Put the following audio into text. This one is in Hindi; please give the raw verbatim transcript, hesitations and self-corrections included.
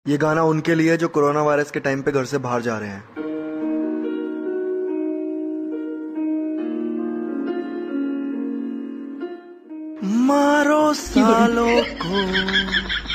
ये गाना उनके लिए जो कोरोना वायरस के टाइम पे घर से बाहर जा रहे हैं। मारो सालों को